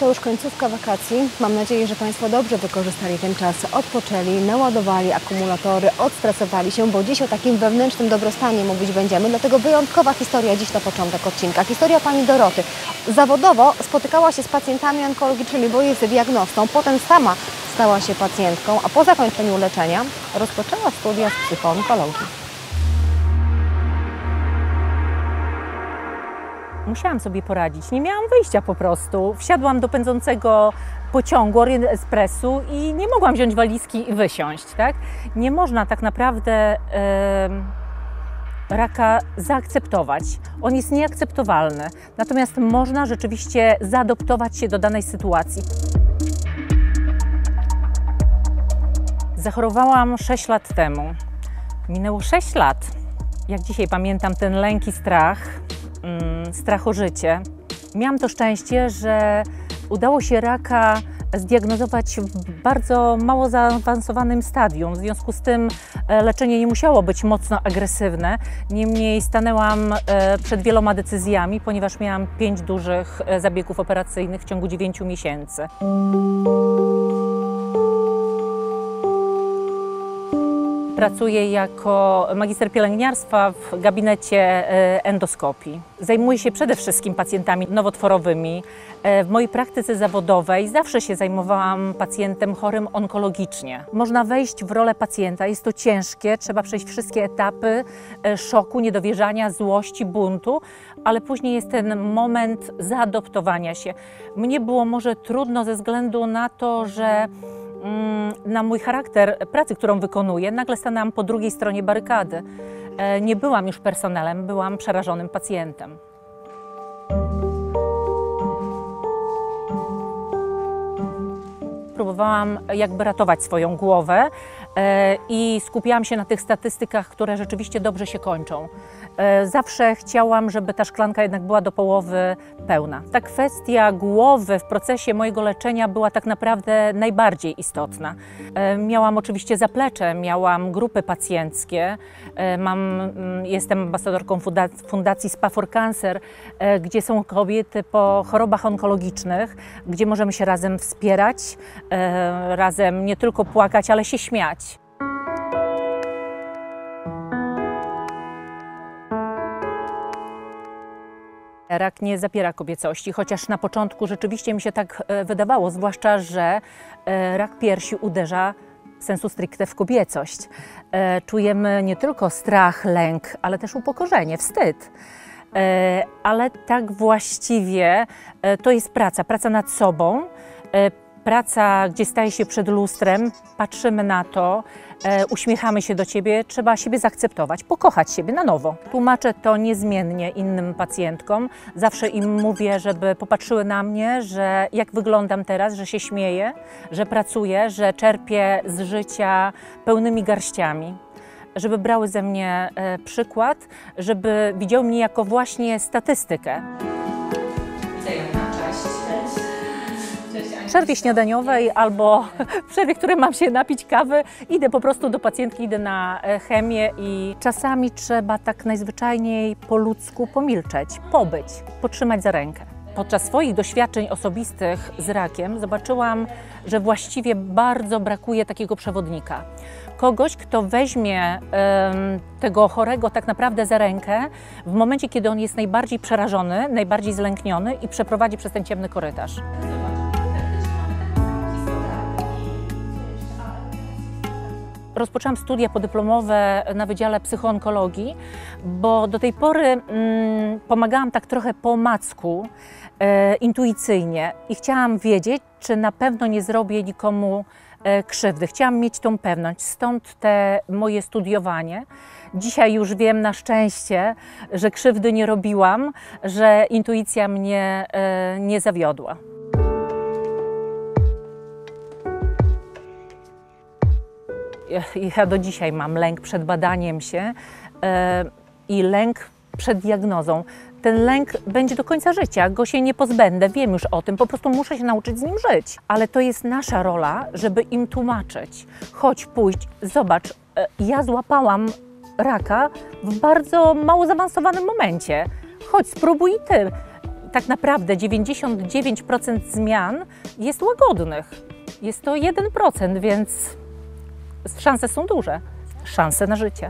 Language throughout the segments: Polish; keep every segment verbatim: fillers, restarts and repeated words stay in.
to już końcówka wakacji. Mam nadzieję, że Państwo dobrze wykorzystali ten czas, odpoczęli, naładowali akumulatory, odstresowali się, bo dziś o takim wewnętrznym dobrostanie mówić będziemy. Dlatego wyjątkowa historia dziś na początek odcinka. Historia pani Doroty. Zawodowo spotykała się z pacjentami onkologicznymi, bo jest diagnostą. Potem sama stała się pacjentką, a po zakończeniu leczenia rozpoczęła studia z psychoonkologii. Musiałam sobie poradzić, nie miałam wyjścia po prostu. Wsiadłam do pędzącego pociągu Orient Expressu i nie mogłam wziąć walizki i wysiąść, tak? Nie można tak naprawdę e, raka zaakceptować. On jest nieakceptowalny, natomiast można rzeczywiście zaadoptować się do danej sytuacji. Zachorowałam sześć lat temu. Minęło sześć lat. Jak dzisiaj pamiętam ten lęk i strach, strach o życie. Miałam to szczęście, że udało się raka zdiagnozować w bardzo mało zaawansowanym stadium. W związku z tym leczenie nie musiało być mocno agresywne. Niemniej stanęłam przed wieloma decyzjami, ponieważ miałam pięć dużych zabiegów operacyjnych w ciągu dziewięciu miesięcy. Pracuję jako magister pielęgniarstwa w gabinecie endoskopii. Zajmuję się przede wszystkim pacjentami nowotworowymi. W mojej praktyce zawodowej zawsze się zajmowałam pacjentem chorym onkologicznie. Można wejść w rolę pacjenta, jest to ciężkie, trzeba przejść wszystkie etapy szoku, niedowierzania, złości, buntu, ale później jest ten moment zaadoptowania się. Mnie było może trudno ze względu na to, że na mój charakter pracy, którą wykonuję, nagle stanęłam po drugiej stronie barykady. Nie byłam już personelem, byłam przerażonym pacjentem. Próbowałam jakby ratować swoją głowę i skupiałam się na tych statystykach, które rzeczywiście dobrze się kończą. Zawsze chciałam, żeby ta szklanka jednak była do połowy pełna. Ta kwestia głowy w procesie mojego leczenia była tak naprawdę najbardziej istotna. Miałam oczywiście zaplecze, miałam grupy pacjenckie, mam, jestem ambasadorką fundacji Spa for Cancer, gdzie są kobiety po chorobach onkologicznych, gdzie możemy się razem wspierać, razem nie tylko płakać, ale się śmiać. Rak nie zapiera kobiecości, chociaż na początku rzeczywiście mi się tak wydawało, zwłaszcza, że rak piersi uderza sensu stricte w kobiecość. Czujemy nie tylko strach, lęk, ale też upokorzenie, wstyd. Ale tak właściwie to jest praca, praca nad sobą, praca, gdzie staje się przed lustrem, patrzymy na to, e, uśmiechamy się do siebie, trzeba siebie zaakceptować, pokochać siebie na nowo. Tłumaczę to niezmiennie innym pacjentkom. Zawsze im mówię, żeby popatrzyły na mnie, że jak wyglądam teraz, że się śmieję, że pracuję, że czerpię z życia pełnymi garściami. Żeby brały ze mnie e, przykład, żeby widziały mnie jako właśnie statystykę. W przerwie śniadaniowej albo w przerwie, w której mam się napić kawy, idę po prostu do pacjentki, idę na chemię i czasami trzeba tak najzwyczajniej po ludzku pomilczeć, pobyć, potrzymać za rękę. Podczas swoich doświadczeń osobistych z rakiem zobaczyłam, że właściwie bardzo brakuje takiego przewodnika. Kogoś, kto weźmie um, tego chorego tak naprawdę za rękę w momencie, kiedy on jest najbardziej przerażony, najbardziej zlękniony i przeprowadzi przez ten ciemny korytarz. Rozpoczęłam studia podyplomowe na Wydziale Psychoonkologii, bo do tej pory mm, pomagałam tak trochę po omacku, e, intuicyjnie i chciałam wiedzieć, czy na pewno nie zrobię nikomu e, krzywdy. Chciałam mieć tą pewność, stąd te moje studiowanie. Dzisiaj już wiem na szczęście, że krzywdy nie robiłam, że intuicja mnie e, nie zawiodła. Ja do dzisiaj mam lęk przed badaniem się e, i lęk przed diagnozą. Ten lęk będzie do końca życia, go się nie pozbędę, wiem już o tym, po prostu muszę się nauczyć z nim żyć. Ale to jest nasza rola, żeby im tłumaczyć. Chodź, pójdź, zobacz, e, ja złapałam raka w bardzo mało zaawansowanym momencie. Chodź, spróbuj ty. tak naprawdę dziewięćdziesiąt dziewięć procent zmian jest łagodnych. Jest to jeden procent, więc szanse są duże. Szanse na życie.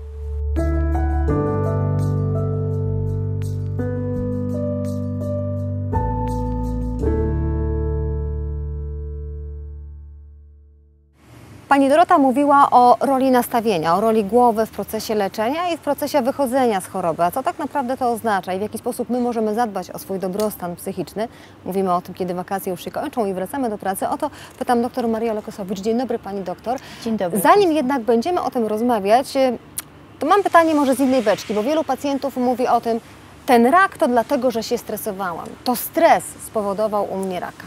Pani Dorota mówiła o roli nastawienia, o roli głowy w procesie leczenia i w procesie wychodzenia z choroby. A co tak naprawdę to oznacza i w jaki sposób my możemy zadbać o swój dobrostan psychiczny? Mówimy o tym, kiedy wakacje już się kończą i wracamy do pracy. O to pytam doktor Marię Lekosowicz. Dzień dobry Pani doktor. Dzień dobry. Zanim jednak będziemy o tym rozmawiać, to mam pytanie może z innej beczki, bo wielu pacjentów mówi o tym, ten rak to dlatego, że się stresowałam. To stres spowodował u mnie raka.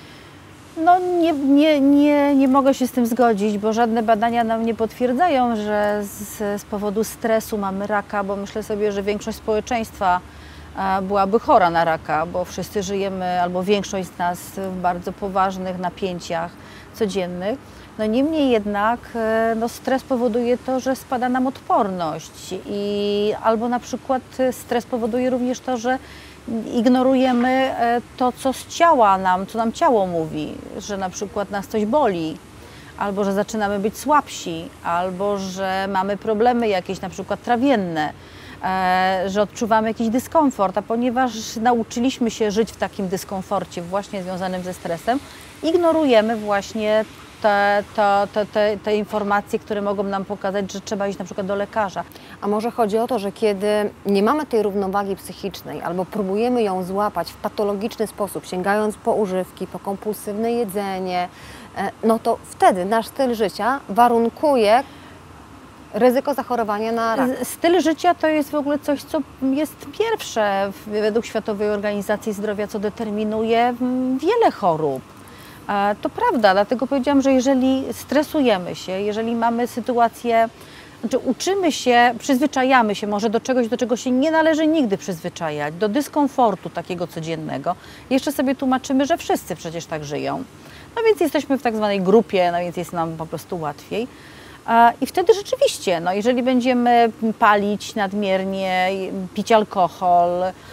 No nie, nie, nie, nie mogę się z tym zgodzić, bo żadne badania nam nie potwierdzają, że z, z powodu stresu mamy raka, bo myślę sobie, że większość społeczeństwa byłaby chora na raka, bo wszyscy żyjemy, albo większość z nas w bardzo poważnych napięciach codziennych. No niemniej jednak no stres powoduje to, że spada nam odporność i albo na przykład stres powoduje również to, że ignorujemy to, co z ciała nam, co nam ciało mówi, że na przykład nas coś boli, albo że zaczynamy być słabsi, albo że mamy problemy jakieś na przykład trawienne, że odczuwamy jakiś dyskomfort, a ponieważ nauczyliśmy się żyć w takim dyskomforcie właśnie związanym ze stresem, ignorujemy właśnie Te, te, te, te, te informacje, które mogą nam pokazać, że trzeba iść na przykład do lekarza. A może chodzi o to, że kiedy nie mamy tej równowagi psychicznej albo próbujemy ją złapać w patologiczny sposób, sięgając po używki, po kompulsywne jedzenie, no to wtedy nasz styl życia warunkuje ryzyko zachorowania na rak. Styl życia to jest w ogóle coś, co jest pierwsze według Światowej Organizacji Zdrowia, co determinuje wiele chorób. To prawda, dlatego powiedziałam, że jeżeli stresujemy się, jeżeli mamy sytuację, znaczy uczymy się, przyzwyczajamy się może do czegoś, do czego się nie należy nigdy przyzwyczajać, do dyskomfortu takiego codziennego, jeszcze sobie tłumaczymy, że wszyscy przecież tak żyją. No więc jesteśmy w tak zwanej grupie, no więc jest nam po prostu łatwiej. I wtedy rzeczywiście, no jeżeli będziemy palić nadmiernie, pić alkohol,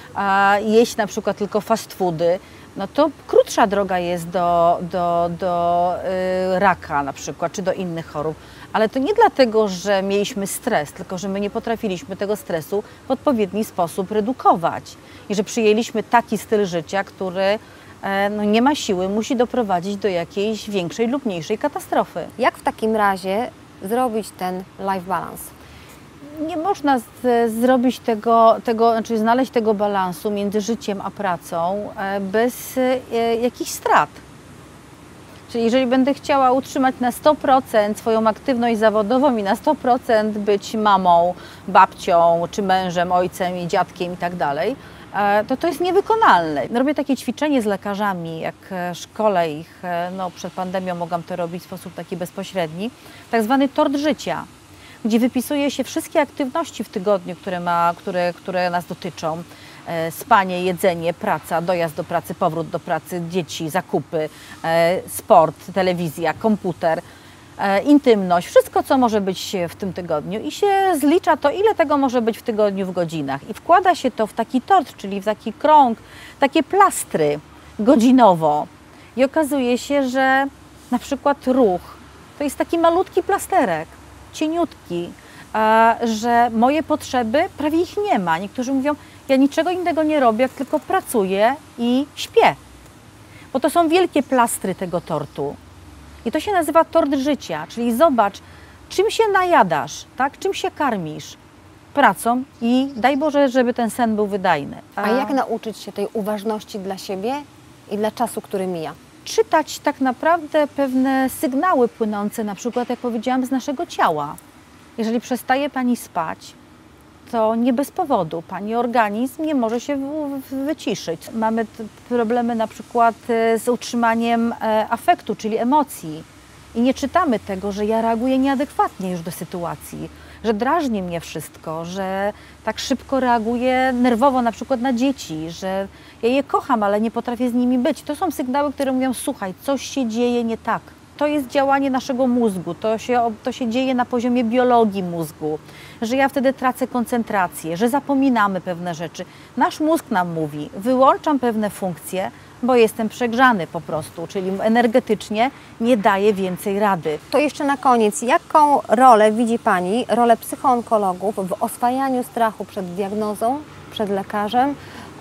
jeść na przykład tylko fast foody, no to krótsza droga jest do, do, do y, raka na przykład, czy do innych chorób. Ale to nie dlatego, że mieliśmy stres, tylko że my nie potrafiliśmy tego stresu w odpowiedni sposób redukować. I że przyjęliśmy taki styl życia, który e, no, nie ma siły, musi doprowadzić do jakiejś większej lub mniejszej katastrofy. Jak w takim razie zrobić ten life balance? Nie można z, zrobić tego, tego, znaczy znaleźć tego balansu między życiem a pracą bez e, jakichś strat. Czyli jeżeli będę chciała utrzymać na sto procent swoją aktywność zawodową i na sto procent być mamą, babcią, czy mężem, ojcem i dziadkiem i tak dalej, to to jest niewykonalne. Robię takie ćwiczenie z lekarzami, jak szkolę ich, no przed pandemią mogłam to robić w sposób taki bezpośredni, tak zwany tort życia, gdzie wypisuje się wszystkie aktywności w tygodniu, które, ma, które, które nas dotyczą. E, spanie, jedzenie, praca, dojazd do pracy, powrót do pracy, dzieci, zakupy, e, sport, telewizja, komputer, e, intymność, wszystko co może być w tym tygodniu i się zlicza to, ile tego może być w tygodniu w godzinach. I wkłada się to w taki tort, czyli w taki krąg, takie plastry godzinowo. I okazuje się, że na przykład ruch to jest taki malutki plasterek, cieniutki, że moje potrzeby, prawie ich nie ma. Niektórzy mówią, ja niczego innego nie robię, jak tylko pracuję i śpię. Bo to są wielkie plastry tego tortu. I to się nazywa tort życia, czyli zobacz, czym się najadasz, tak? Czym się karmisz? Pracą i daj Boże, żeby ten sen był wydajny. A, A jak nauczyć się tej uważności dla siebie i dla czasu, który mija? Czytać tak naprawdę pewne sygnały płynące, na przykład, jak powiedziałam, z naszego ciała. Jeżeli przestaje Pani spać, to nie bez powodu. Pani organizm nie może się wyciszyć. Mamy problemy na przykład z utrzymaniem afektu, czyli emocji. I nie czytamy tego, że ja reaguję nieadekwatnie już do sytuacji, że drażni mnie wszystko, że tak szybko reaguję nerwowo na przykład na dzieci, że ja je kocham, ale nie potrafię z nimi być. To są sygnały, które mówią, słuchaj, coś się dzieje nie tak. to jest działanie naszego mózgu, to się, to się dzieje na poziomie biologii mózgu, że ja wtedy tracę koncentrację, że zapominamy pewne rzeczy. Nasz mózg nam mówi, wyłączam pewne funkcje, bo jestem przegrzany po prostu, czyli energetycznie nie daję więcej rady. To jeszcze na koniec, jaką rolę widzi Pani, rolę psychoonkologów w oswajaniu strachu przed diagnozą, przed lekarzem,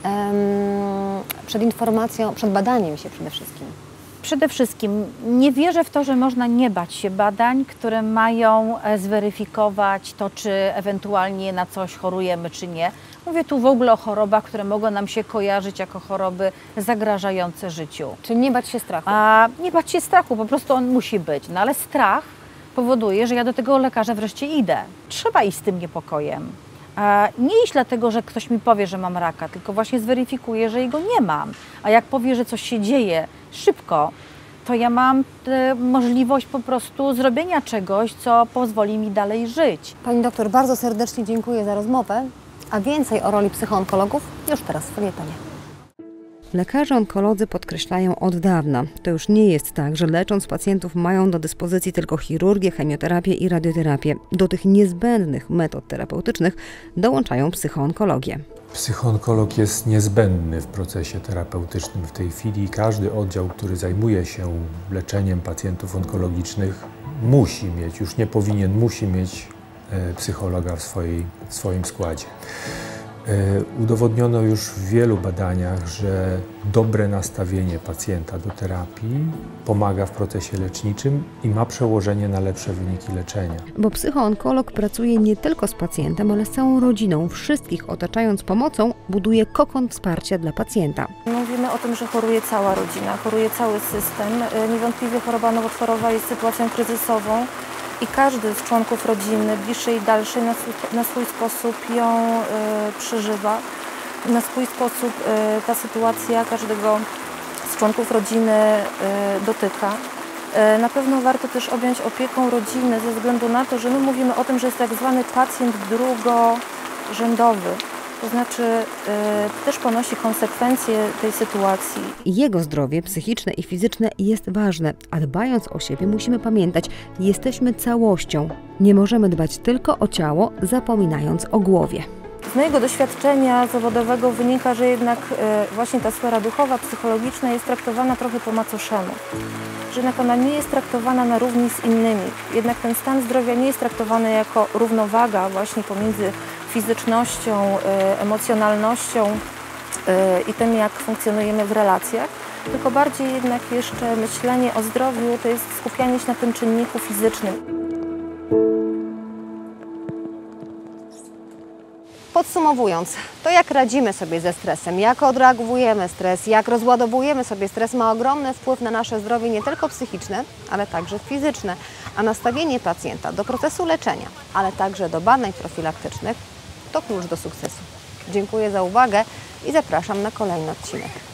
przed informacją, przed badaniem się przede wszystkim? Przede wszystkim nie wierzę w to, że można nie bać się badań, które mają zweryfikować to, czy ewentualnie na coś chorujemy, czy nie. Mówię tu w ogóle o chorobach, które mogą nam się kojarzyć jako choroby zagrażające życiu. Czyli nie bać się strachu? A nie bać się strachu, po prostu on musi być. No ale strach powoduje, że ja do tego lekarza wreszcie idę. Trzeba iść z tym niepokojem. A nie iść dlatego, że ktoś mi powie, że mam raka, tylko właśnie zweryfikuję, że jego nie mam. A jak powie, że coś się dzieje szybko, to ja mam e, możliwość po prostu zrobienia czegoś, co pozwoli mi dalej żyć. Pani doktor, bardzo serdecznie dziękuję za rozmowę, a więcej o roli psychoonkologów już teraz w felietonie. Lekarze onkolodzy podkreślają od dawna, to już nie jest tak, że lecząc pacjentów mają do dyspozycji tylko chirurgię, chemioterapię i radioterapię. Do tych niezbędnych metod terapeutycznych dołączają psychoonkologię. Psychoonkolog jest niezbędny w procesie terapeutycznym w tej chwili. Każdy oddział, który zajmuje się leczeniem pacjentów onkologicznych, musi mieć, już nie powinien, musi mieć psychologa w, swojej, w swoim składzie. Udowodniono już w wielu badaniach, że dobre nastawienie pacjenta do terapii pomaga w procesie leczniczym i ma przełożenie na lepsze wyniki leczenia. Bo psychoonkolog pracuje nie tylko z pacjentem, ale z całą rodziną. Wszystkich otaczając pomocą, buduje kokon wsparcia dla pacjenta. Mówimy o tym, że choruje cała rodzina, choruje cały system. Niewątpliwie choroba nowotworowa jest sytuacją kryzysową. I każdy z członków rodziny, bliższej i dalszej, na swój, na swój sposób ją y, przeżywa. Na swój sposób y, ta sytuacja każdego z członków rodziny y, dotyka. Y, na pewno warto też objąć opieką rodziny ze względu na to, że my mówimy o tym, że jest tak zwany pacjent drugorzędowy. To znaczy y, też ponosi konsekwencje tej sytuacji. Jego zdrowie psychiczne i fizyczne jest ważne, a dbając o siebie musimy pamiętać, jesteśmy całością. Nie możemy dbać tylko o ciało, zapominając o głowie. Z mojego doświadczenia zawodowego wynika, że jednak y, właśnie ta sfera duchowa, psychologiczna jest traktowana trochę po macoszemu. Że jednak ona nie jest traktowana na równi z innymi. Jednak ten stan zdrowia nie jest traktowany jako równowaga właśnie pomiędzy fizycznością, y, emocjonalnością y, i tym, jak funkcjonujemy w relacjach, tylko bardziej jednak jeszcze myślenie o zdrowiu to jest skupianie się na tym czynniku fizycznym. Podsumowując, to jak radzimy sobie ze stresem, jak odreagowujemy stres, jak rozładowujemy sobie stres, ma ogromny wpływ na nasze zdrowie nie tylko psychiczne, ale także fizyczne, a nastawienie pacjenta do procesu leczenia, ale także do badań profilaktycznych to klucz do sukcesu. Dziękuję za uwagę i zapraszam na kolejny odcinek.